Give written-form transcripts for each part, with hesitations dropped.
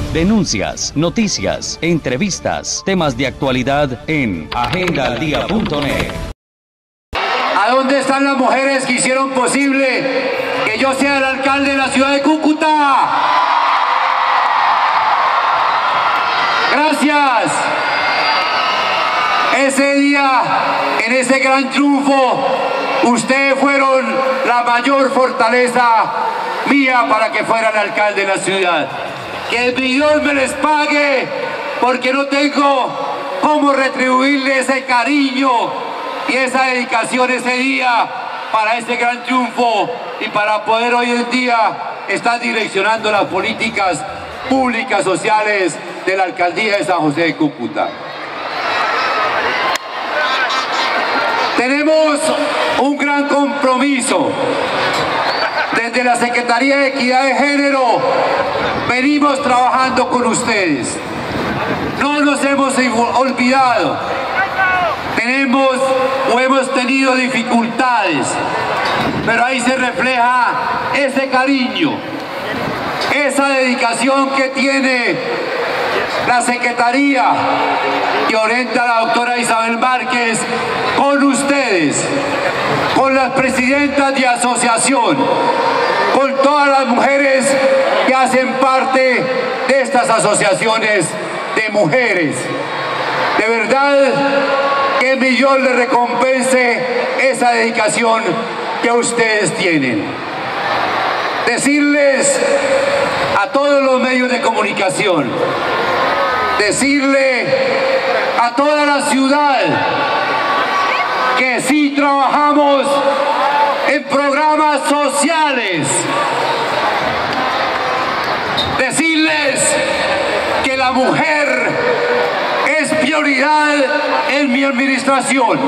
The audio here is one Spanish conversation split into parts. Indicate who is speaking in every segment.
Speaker 1: Denuncias, noticias, entrevistas, temas de actualidad en agendaldia.net.
Speaker 2: ¿A dónde están las mujeres que hicieron posible que yo sea el alcalde de la ciudad de Cúcuta? Gracias. Ese día, en ese gran triunfo, ustedes fueron la mayor fortaleza mía para que fuera el alcalde de la ciudad. Que mi Dios me les pague, porque no tengo cómo retribuirle ese cariño y esa dedicación ese día para ese gran triunfo y para poder hoy en día estar direccionando las políticas públicas sociales de la alcaldía de San José de Cúcuta. Tenemos un gran compromiso. Desde la Secretaría de Equidad de Género venimos trabajando con ustedes. No nos hemos olvidado. Tenemos o hemos tenido dificultades, pero ahí se refleja ese cariño, esa dedicación que tiene la Secretaría que orienta la doctora Isabel Márquez con ustedes, con las presidentas de asociación, con todas las mujeres que hacen parte de estas asociaciones de mujeres. De verdad que mi Dios les recompense esa dedicación que ustedes tienen. Decirles a todos los medios de comunicación, decirle a toda la ciudad que sí trabajamos en programas sociales. Decirles que la mujer es prioridad en mi administración,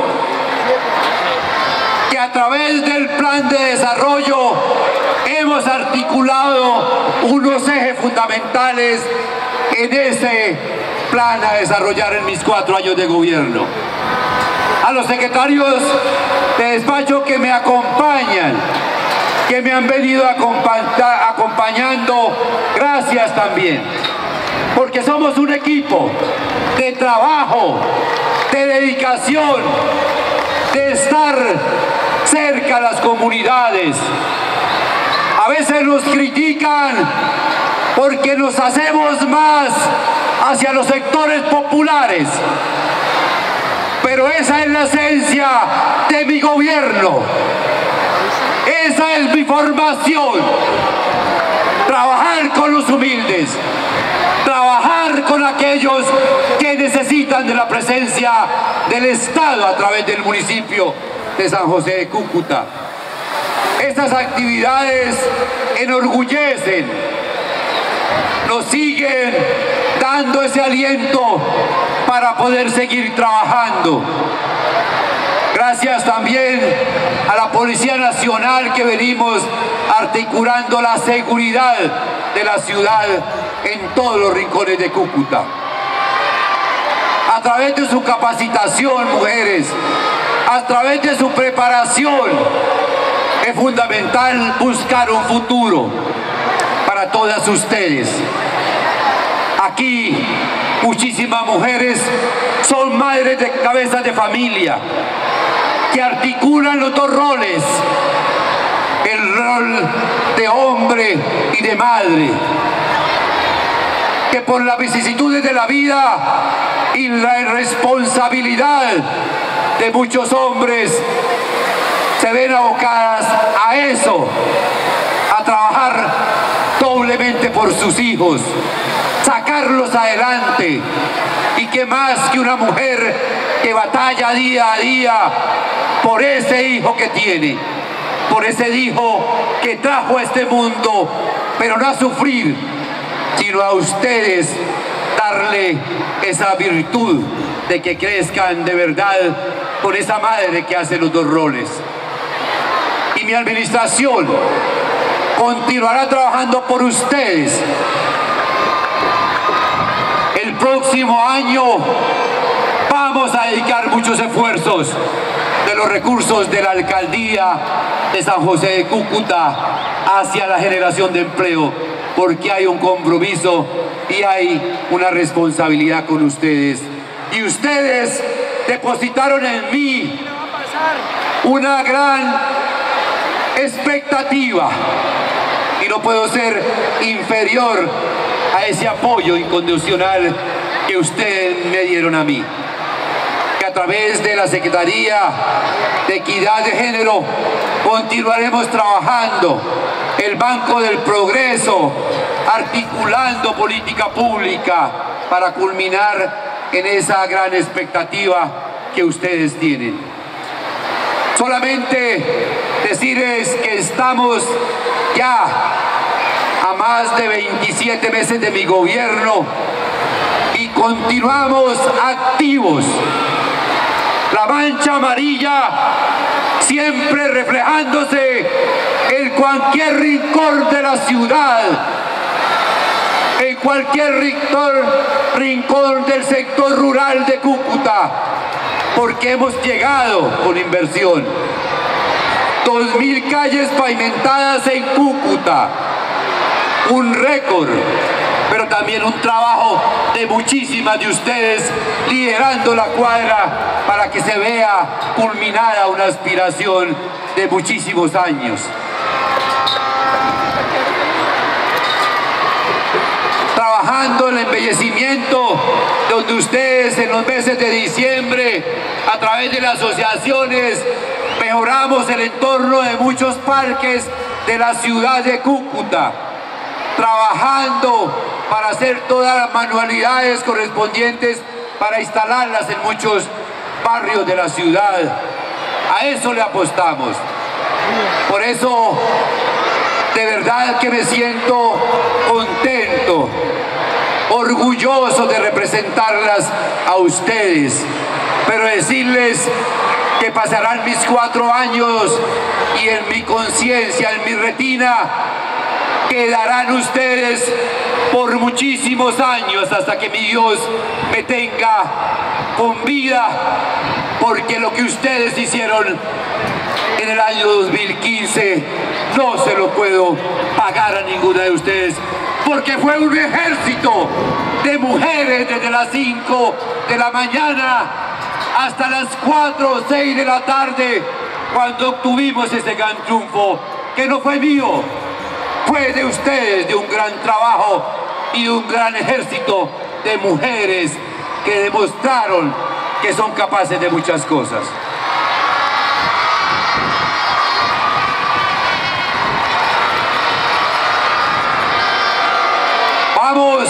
Speaker 2: que a través del plan de desarrollo hemos articulado unos ejes fundamentales en ese plan a desarrollar en mis 4 años de gobierno. A los secretarios de despacho que me acompañan, que me han venido acompañando, gracias también, porque somos un equipo de trabajo, de dedicación, de estar cerca a las comunidades. A veces nos critican porque nos hacemos más hacia los sectores populares, pero esa es la esencia de mi gobierno, esa es mi formación, trabajar con los humildes, trabajar con aquellos que necesitan de la presencia del Estado a través del municipio de San José de Cúcuta. Estas actividades enorgullecen, nos siguen dando ese aliento para poder seguir trabajando. Gracias también a la Policía Nacional que venimos articulando la seguridad de la ciudad en todos los rincones de Cúcuta. A través de su capacitación, mujeres, a través de su preparación, es fundamental buscar un futuro para todas ustedes. Aquí muchísimas mujeres son madres de cabezas de familia que articulan los dos roles, el rol de hombre y de madre, que por las vicisitudes de la vida y la irresponsabilidad de muchos hombres se ven abocadas a eso, a trabajar doblemente por sus hijos, sacarlos adelante, y que más que una mujer que batalla día a día por ese hijo que tiene, por ese hijo que trajo a este mundo, pero no a sufrir, sino a ustedes darle esa virtud de que crezcan de verdad con esa madre que hace los dos roles. Y mi administración continuará trabajando por ustedes. El próximo año vamos a dedicar muchos esfuerzos de los recursos de la alcaldía de San José de Cúcuta hacia la generación de empleo, porque hay un compromiso y hay una responsabilidad con ustedes. Y ustedes depositaron en mí una gran expectativa y no puedo ser inferior a ese apoyo incondicional que ustedes me dieron a mí. Que a través de la Secretaría de Equidad de Género continuaremos trabajando el Banco del Progreso, articulando política pública para culminar en esa gran expectativa que ustedes tienen. Solamente decirles que estamos ya a más de 27 meses de mi gobierno y continuamos activos. La mancha amarilla siempre reflejándose en cualquier rincón de la ciudad, en cualquier rincón del sector rural de Cúcuta, porque hemos llegado con inversión. 2000 calles pavimentadas en Cúcuta, un récord, pero también un trabajo de muchísimas de ustedes liderando la cuadra para que se vea culminada una aspiración de muchísimos años. Trabajando el embellecimiento, donde ustedes en los meses de diciembre, a través de las asociaciones, mejoramos el entorno de muchos parques de la ciudad de Cúcuta, trabajando para hacer todas las manualidades correspondientes para instalarlas en muchos barrios de la ciudad. A eso le apostamos. Por eso, de verdad que me siento contento, orgulloso de representarlas a ustedes, pero decirles que pasarán mis 4 años y en mi conciencia, en mi retina, quedarán ustedes por muchísimos años hasta que mi Dios me tenga con vida, porque lo que ustedes hicieron en el año 2015 no se lo puedo pagar a ninguna de ustedes, porque fue un ejército de mujeres desde las 5 de la mañana hasta las 4 o 6 de la tarde cuando obtuvimos ese gran triunfo, que no fue mío, fue de ustedes, de un gran trabajo y de un gran ejército de mujeres que demostraron que son capaces de muchas cosas. Vamos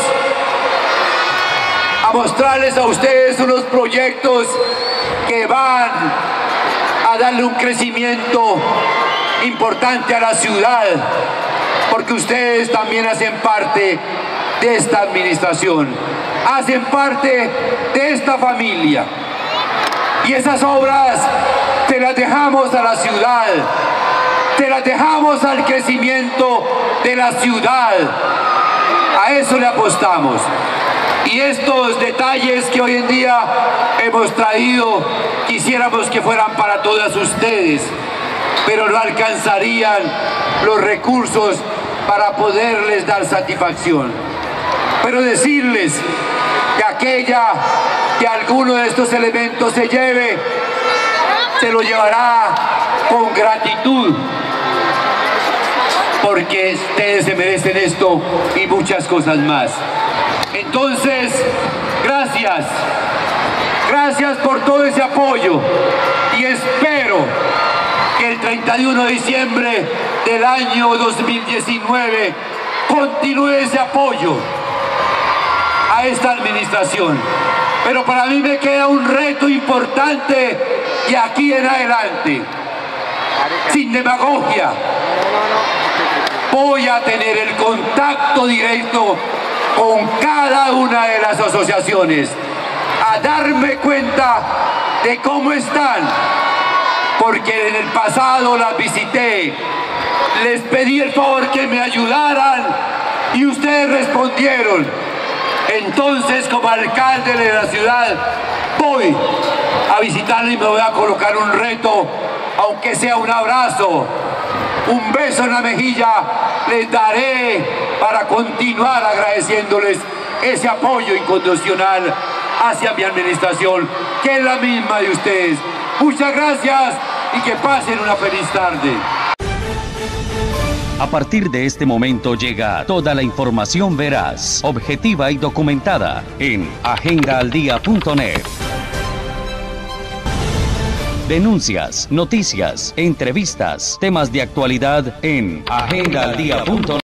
Speaker 2: a mostrarles a ustedes unos proyectos que van a darle un crecimiento importante a la ciudad, porque ustedes también hacen parte de esta administración, hacen parte de esta familia, y esas obras se las dejamos a la ciudad, se las dejamos al crecimiento de la ciudad. A eso le apostamos. Y estos detalles que hoy en día hemos traído, quisiéramos que fueran para todas ustedes, pero no alcanzarían los recursos para poderles dar satisfacción. Pero decirles que aquella que alguno de estos elementos se lleve, se lo llevará con gratitud, porque ustedes se merecen esto y muchas cosas más. Entonces, gracias. Gracias por todo ese apoyo y espero que el 31 de diciembre del año 2019 continúe ese apoyo a esta administración. Pero para mí me queda un reto importante y aquí en adelante, sin demagogia, voy a tener el contacto directo con cada una de las asociaciones, a darme cuenta de cómo están, porque en el pasado las visité, les pedí el favor que me ayudaran y ustedes respondieron. Entonces, como alcalde de la ciudad, voy a visitarle y me voy a colocar un reto, aunque sea un abrazo, un beso en la mejilla, les daré para continuar agradeciéndoles ese apoyo incondicional hacia mi administración, que es la misma de ustedes. Muchas gracias y que pasen una feliz tarde.
Speaker 1: A partir de este momento llega toda la información veraz, objetiva y documentada en agendaaldia.net. Denuncias, noticias, entrevistas, temas de actualidad en agendaaldia.net.